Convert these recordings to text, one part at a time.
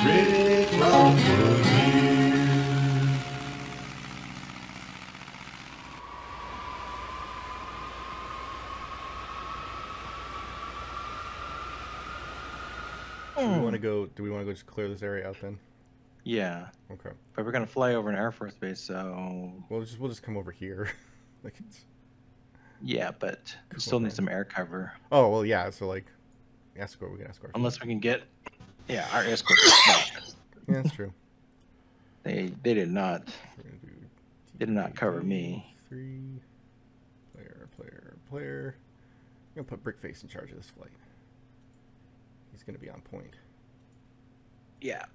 Rick loves review. Do we want to go just clear this area out then? Yeah. Okay. But we're gonna fly over an Air Force base, so. We'll just come over here. Like it's. Yeah, but we still need some air cover. Oh well, yeah. So like, escort. We can escort. Unless we can get. Yeah, our escort. Yeah, that's true. They did not. They did not cover me. 3 player. I'm gonna put Brickface in charge of this flight. He's gonna be on point. Yeah.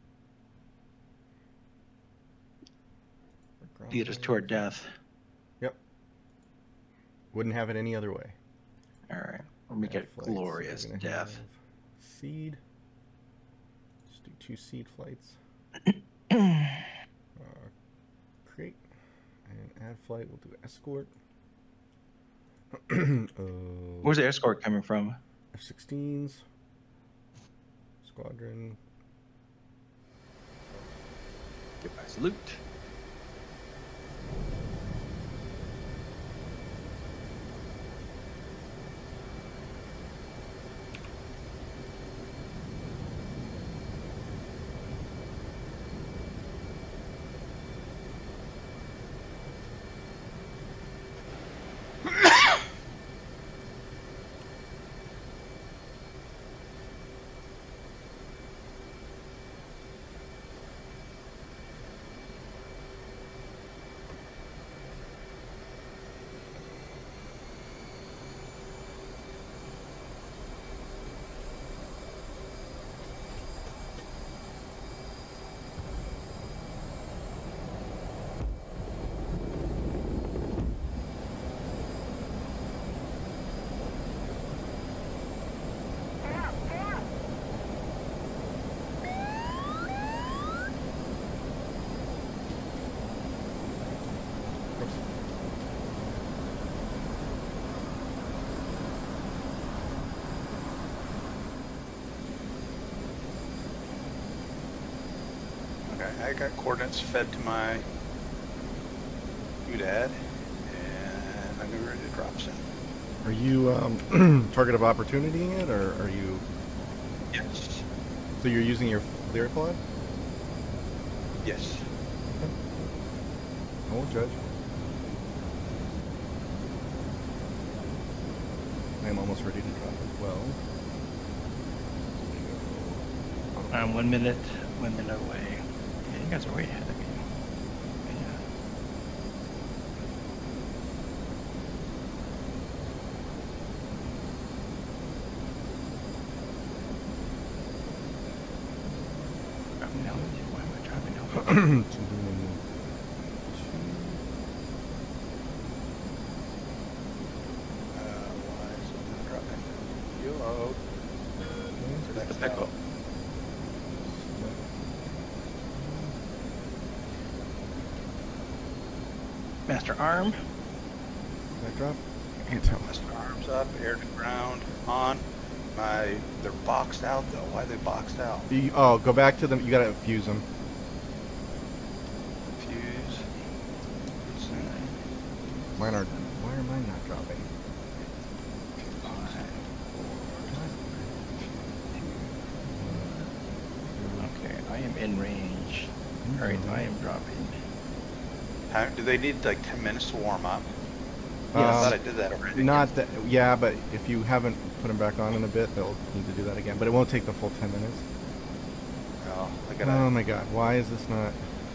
Lead us to our death. Yep. Wouldn't have it any other way. All right. We'll make it glorious death. Seed. Just do 2 seed flights. Create and add flight. We'll do escort. Where's the escort coming from? F-16s. Squadron. Goodbye, salute. I got coordinates fed to my UDAD, and I'm ready to drop soon. Are you target of opportunitying it, or are you? Yes. So you're using your Lear pod? Yes. Okay. I won't judge. I am almost ready to drop as well. I'm 1 minute away. Yeah, you guys are way ahead of me. Yeah. Driving down with you. Why am I driving down with you? Why is it not dropping? Yo. The pickup. Master arm. That drop? Can't tell. Master arms up, air to ground, on. They're boxed out though. Why are they boxed out? Oh, go back to them. You gotta fuse them. Fuse. Mine are. Why are mine not dropping? Okay, I am in range. Alright, I am dropping. Do they need like 10 minutes to warm up? Yeah, I thought I did that already. Not that. Yeah, but if you haven't put them back on in a bit, they'll need to do that again. But it won't take the full 10 minutes. Oh, I gotta. Oh my god, why is this not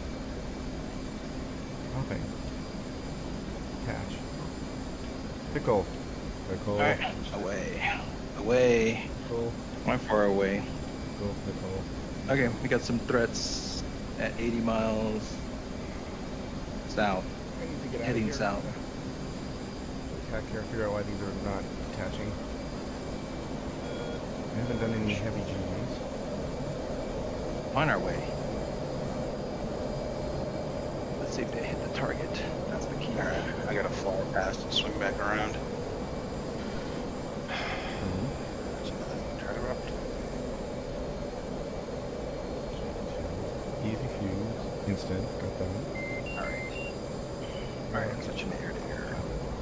dropping? Catch. Pickle. Pickle. Alright, away. Pickle. I'm far away. Pickle. Pickle. Okay, we got some threats at 80 miles south. I need to get out Heading of here. south. Attack here, figure out why these are not attaching. I haven't done any heavy G's. On our way. Let's see if they hit the target. That's the key. Alright, I gotta fly past and swing back around. Try to interrupt. in. Got that. Alright. Alright, I'm such an air to air.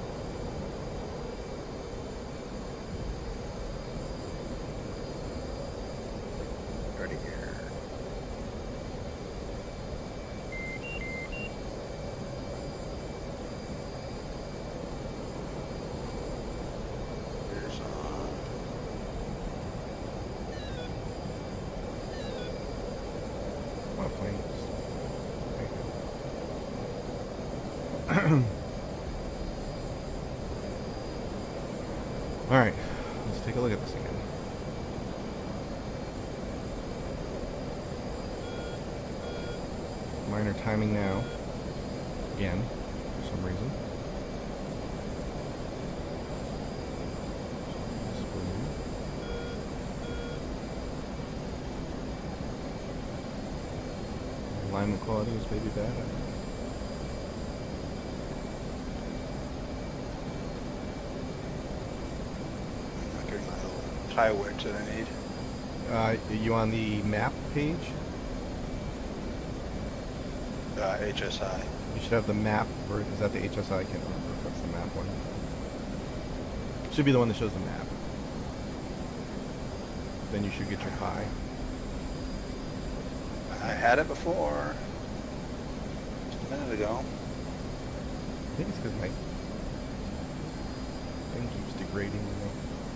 Air to air. Here's on. My plane. All right, let's take a look at this again. Minor timing now. Again, for some reason. Alignment quality is maybe bad. I'm getting my little tie wedge that I need. Are you on the map page? HSI. You should have the map, or is that the HSI? I can't remember if that's the map one. Should be the one that shows the map. Then you should get your pie. I had it before. Just a minute ago. I think it's because my thing keeps degrading. You know.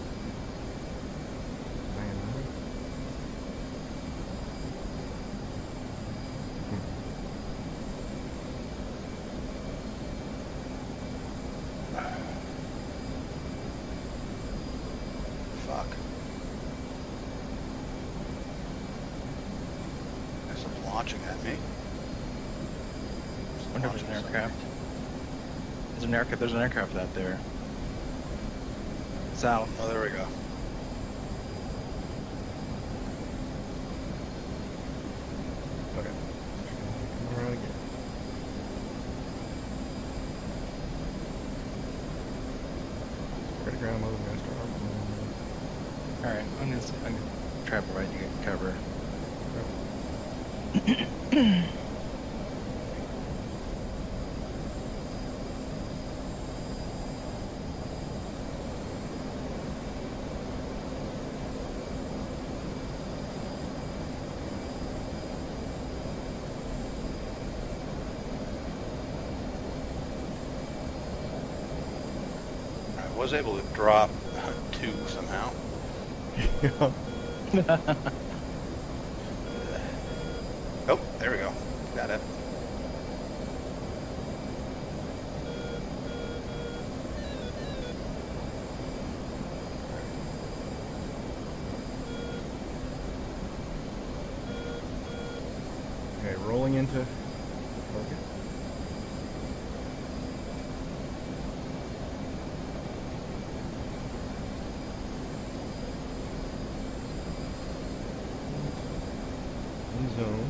Fuck. There's some launching at me. I wonder if there's an aircraft. There's an aircraft out there. South. Oh, there we go. Okay. Come around again. Spread ground mode, master arm. Alright, I'm gonna travel right, you get cover. I was able to drop 2 somehow. Yeah. Oh, there we go. Got it. Okay, rolling into target. In zone.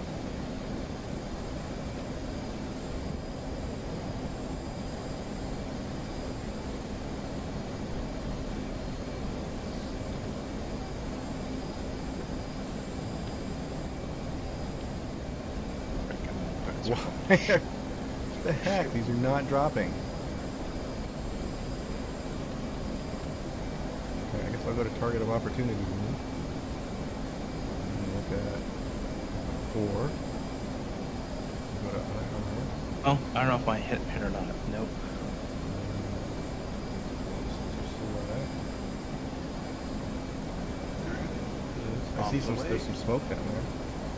Why? What the heck? These are not dropping. Okay, I guess I'll go to target of opportunity. And look at 4. Go to IR. Oh, I don't know if I hit or not. Nope. I see there's some smoke down there.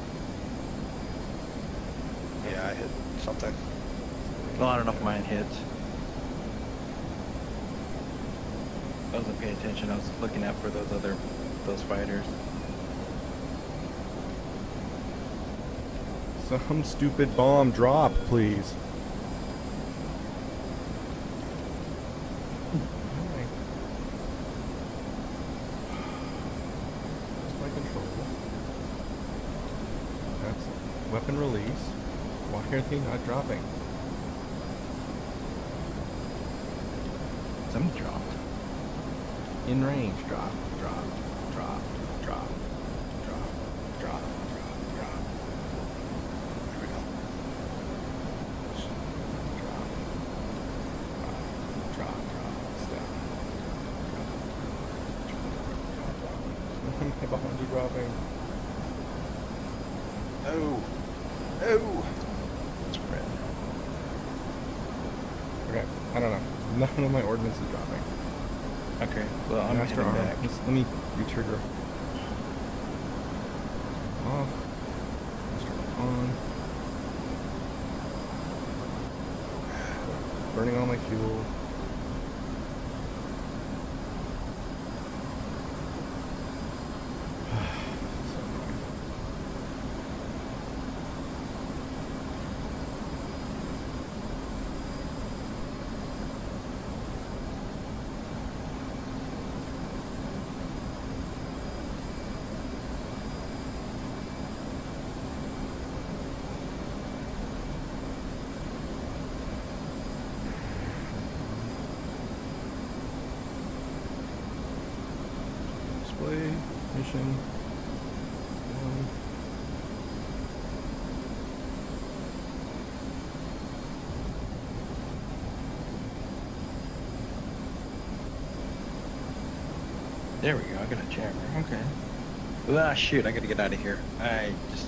Yeah, I hit something. Well, I don't know if mine hit. I wasn't paying attention. I was looking out for those fighters. Some stupid bomb drop, please. That's my control. That's weapon release. Why are they not dropping? Some dropped. In range, drop, drop, drop, drop, drop, drop, drop, drop. There we go. I behind you dropping. No. No. Spread. Okay, I don't know. None of my ordnance is dropping. Okay, well, I'm Master heading arm. back. Let me retrigger. Off. Master on. Burning all my fuel. Display, mission, one. There we go. I got a jammer. Okay. Ah, shoot! I gotta get out of here. I just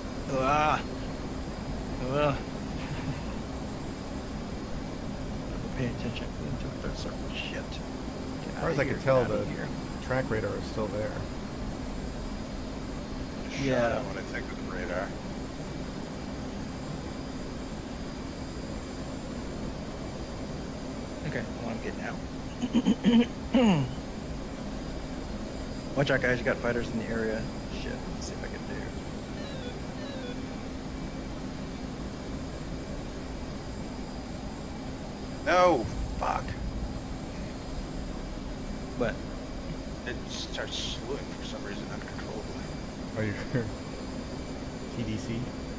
pay attention to that circle shit. As far as I could tell, the track radar is still there. Yeah. When I think of the radar. Okay, well, I'm getting out. Watch out, guys. You got fighters in the area. Shit. Let's see if I can do. No. Fuck. What? It starts slewing for some reason uncontrollably. Are you TDC?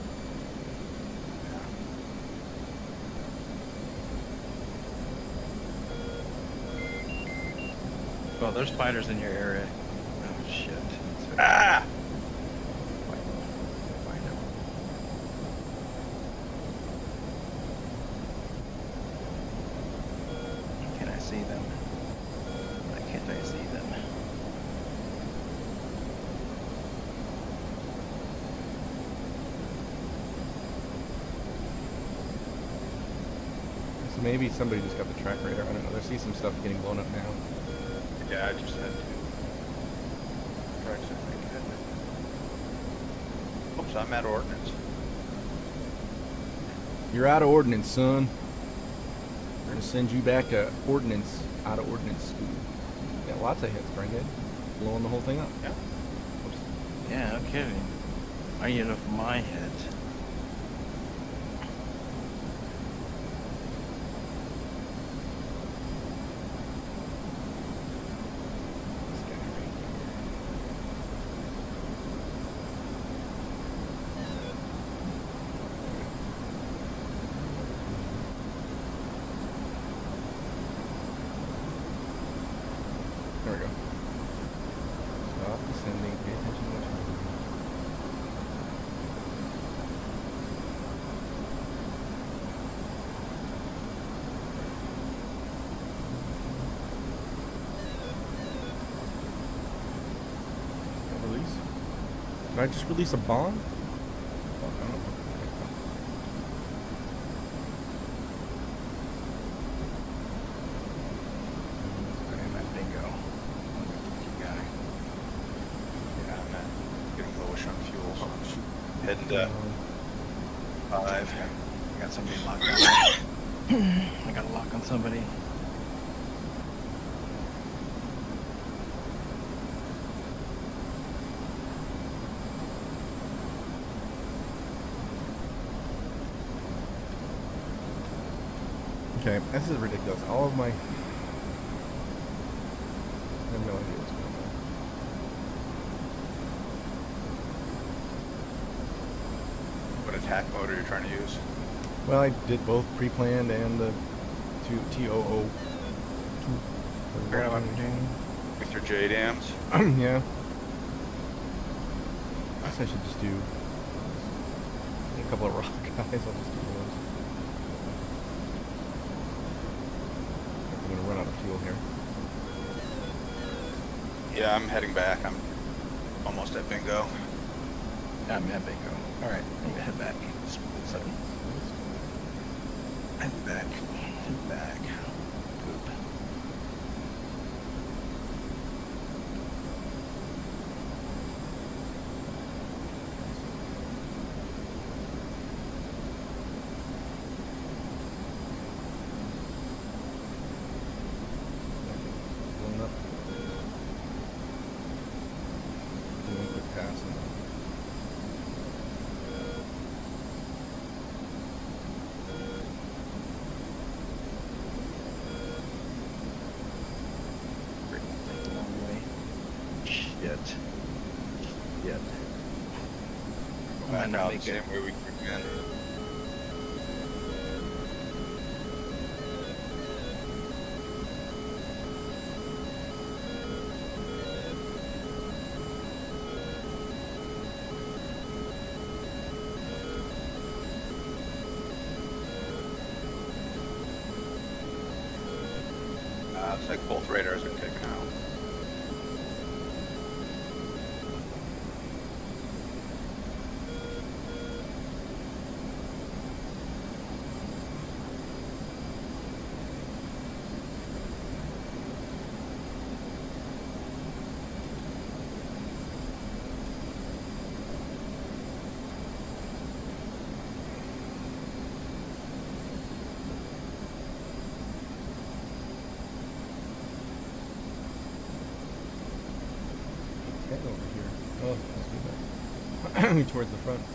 Well, there's fighters in your area. Oh, shit. Ah! Can I see them? Why can't I see them? So maybe somebody just got the track radar. I don't know. I see some stuff getting blown up now. Yeah, I just had to. Tracks, I think. Oops, I'm at ordnance. You're out of ordnance, son. We're gonna send you back to ordnance, out of ordnance school. Got lots of hits, Brendan. Blowing the whole thing up. Yeah. Oops. Yeah, no kidding. I get off my head. This guy right here. There we go. Stop descending. Pay attention to what's moving. Release? Did I just release a bomb? Fuck, I don't know. Okay, that bingo. Guy. Yeah, I'm at getting lowish on fuel, so I'm just heading Uh, to 5. I got somebody locked on. I got a lock on somebody. Okay, this is ridiculous. All of my... I have no idea what's going on. What attack mode are you trying to use? Well, I did both pre-planned and the TOO. Figure out what I'm doing. With your JDAMs? Yeah. I guess I should just do a couple of rock guys. I'll just do those. I'm gonna run out of fuel here. Yeah, I'm heading back. I'm Almost at bingo. I'm at bingo. All right, I'm gonna head back. Head back. Head back. Poop. Going up. Doing a quick pass. Shit. Go I might back not out make the it. same way we came in. Looks like both radars are taken out. Over here. Oh, let's do that. Towards the front.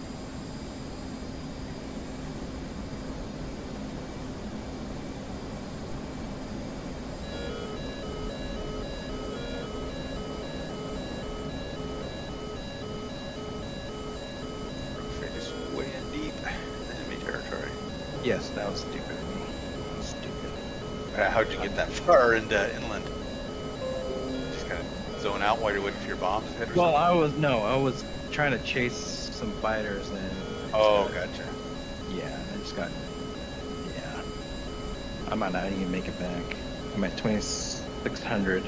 Face way in deep enemy territory. Yes, that was stupid of me. Stupid. How'd you get that far into inland? Just kind of zone out while you're waiting for your bombs to hit or Well, something? I was trying to chase some fighters and. Oh, gotcha. Yeah, I just got. Yeah. I might not even make it back. I'm at 2,600.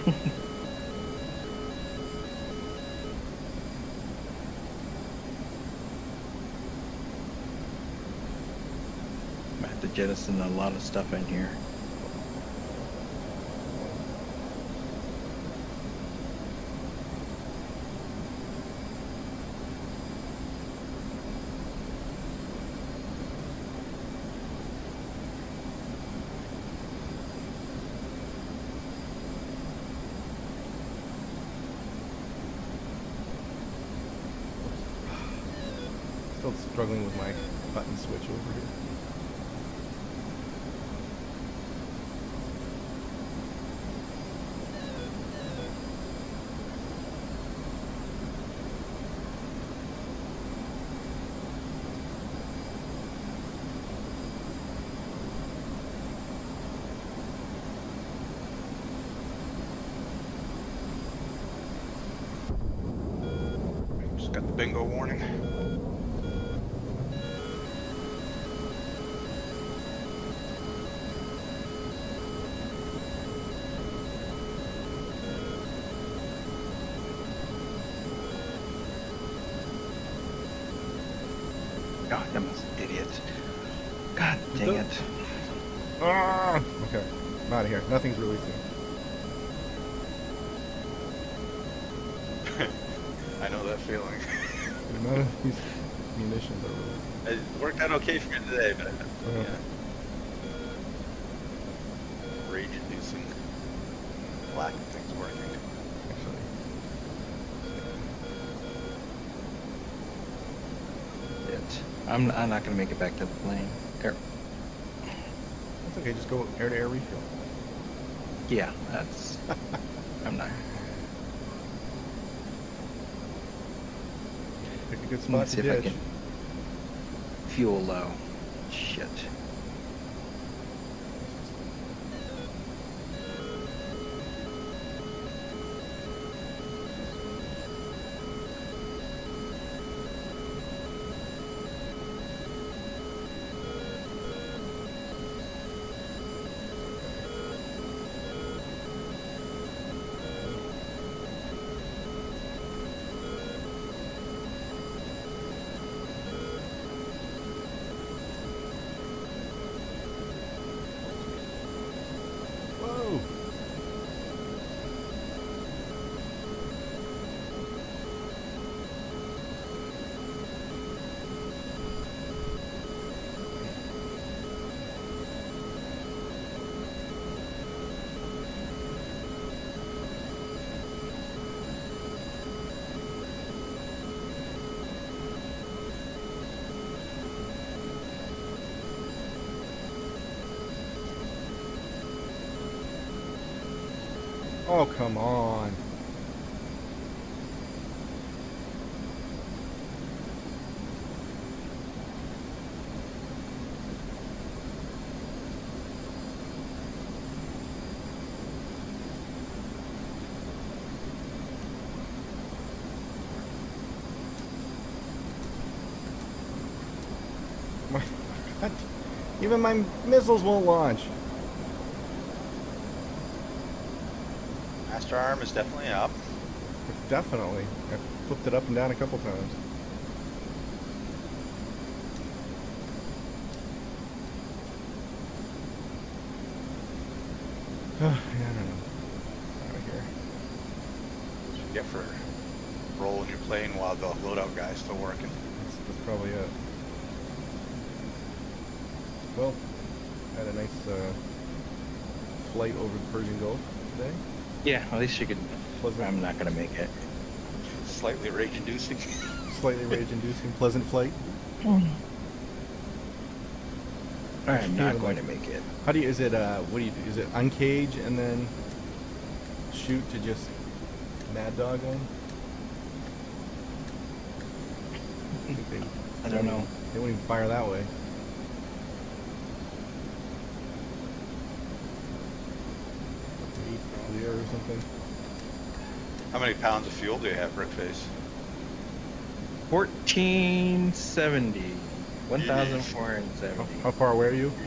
I have to jettison a lot of stuff in here. Still struggling with my button switch over here. Just got the bingo warning. God, I'm an idiot. God dang it. Ah! Okay, I'm out of here. Nothing's releasing. I know that feeling. None of these munitions are releasing. It worked out okay for me today, but Uh-huh. yeah. Rage-inducing lack of things working. Actually. I'm not gonna make it back to the plane. That's okay, just go air-to-air refuel. Yeah, that's. I'm not. Pick a good Let me spot see to if I ditch. can fuel low. Shit. Oh, come on. My God. Even my missiles won't launch. Master arm is definitely up. Definitely. I flipped it up and down a couple times. Yeah, I don't know. Out of here. What you get for rolling your plane while the loadout guy's still working. That's probably it. Well, had a nice flight over the Persian Gulf today. Yeah, at least you could. Pleasant. I'm not gonna make it. Slightly rage-inducing. Slightly rage-inducing, pleasant flight. I'm not going to make it. How do you? Is it? What do you do? Is it uncage and then shoot to just mad dog them? I don't know. They wouldn't even fire that way. Clear or something. How many pounds of fuel do you have, Brickface? 1470. 1,470. How far away are you?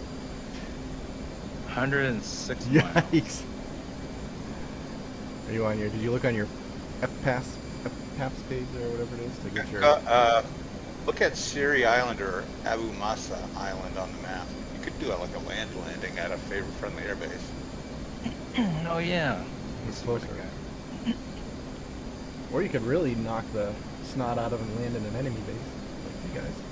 106 miles. Yikes! Are you on your? Did you look on your FPAS page or whatever it is to get your? Look at Siri Island or Abu Masa Island on the map. You could do like a land landing at a friendly airbase. Oh yeah. It's closer. Or you could really knock the snot out of and land in an enemy base, like you guys.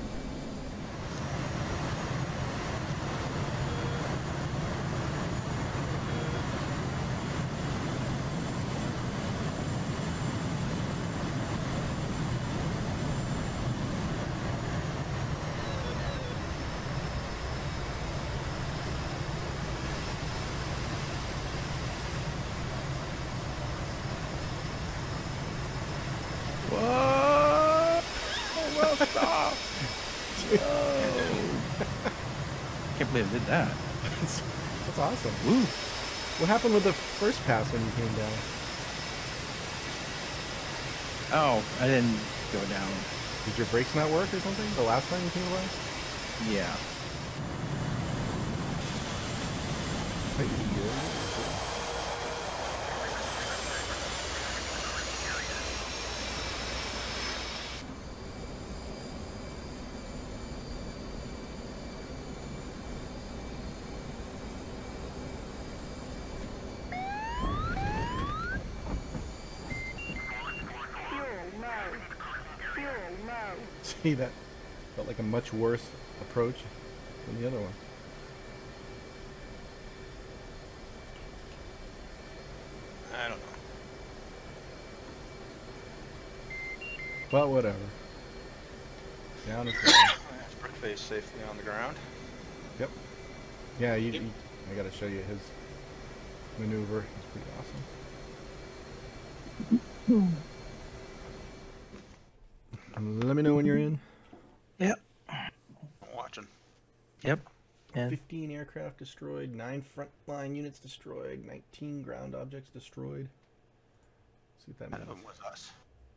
Can't believe I did that. That's awesome. Woo. What happened with the first pass when you came down? Oh, I didn't go down. Did your brakes not work or something the last time you came by? Yeah. See, that felt like a much worse approach than the other one. I don't know. But whatever. Down is down. Brickface safely on the ground. Yep. Yeah, I gotta show you his maneuver. It's pretty awesome. Let me know when you're in. Yep. I'm watching. Yep. And 15 aircraft destroyed, 9 frontline units destroyed, 19 ground objects destroyed. Let's see what that None means. of them was us.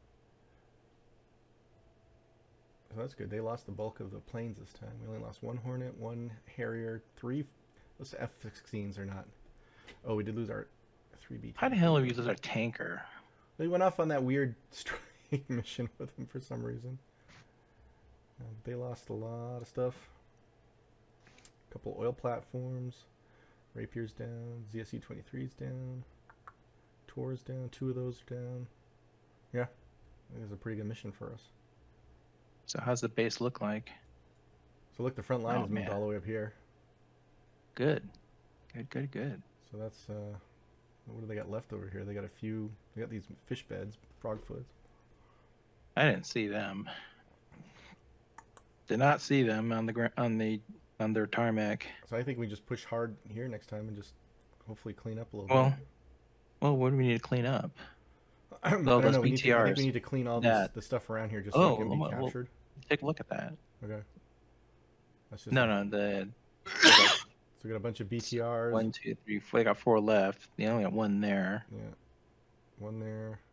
So that's good. They lost the bulk of the planes this time. We only lost 1 Hornet, 1 Harrier, 3. Those F-16s are not. Oh, we did lose our 3B. how the hell have you used our tanker? They went off on that weird strike mission with them for some reason. They lost a lot of stuff. A couple oil platforms. Rapier's down. ZSU-23's down. Tor's down. 2 of those are down. Yeah, it was a pretty good mission for us. So how's the base look like? So look, the front line Oh, has moved man. all the way up here. Good. Good. So that's what do they got left over here? They got a few. They got these fish beds, frogfoots. I didn't see them. Did not see them on the on their tarmac. So I think we just push hard here next time and just hopefully clean up a little Well, bit. Well, what do we need to clean up? I Oh, don't those know. I think we BTRs. need to clean all That. the stuff around here just so Oh, it can be well, captured. take a look at that. Okay. That's just No, like, no, the. so we got a bunch of BTRs. 1, 2, 3, 4. They got 4 left. They only got 1 there. Yeah. One there.